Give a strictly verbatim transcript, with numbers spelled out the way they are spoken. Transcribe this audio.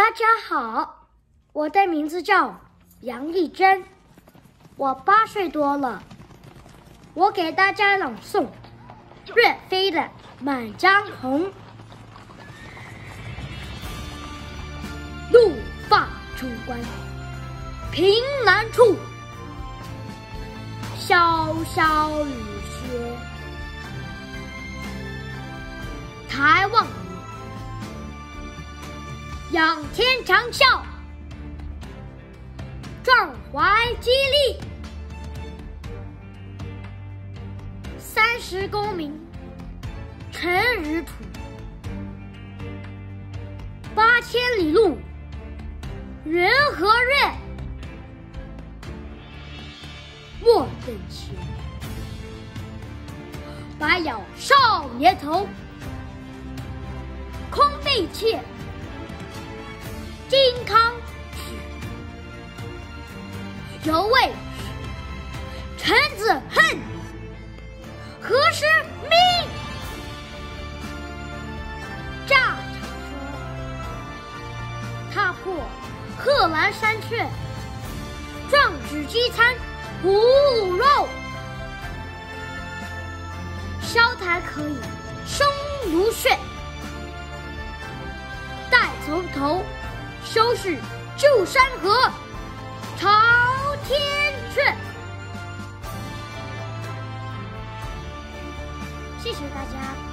大家好，我的名字叫杨艺珍，我八岁多了。我给大家朗诵岳飞的《满江红》。怒发冲冠，凭栏处，潇潇雨歇。抬望眼，仰天长啸，壮怀激励。三十功名尘与土，八千里路人和月。莫等闲，白咬少年头，空悲切，靖康耻。犹未臣子恨，何时命？乍场说，踏破贺兰山雀，壮举饥餐哺乳肉。萧台可以生如血，待从头收拾旧山河，朝天阙。谢谢大家。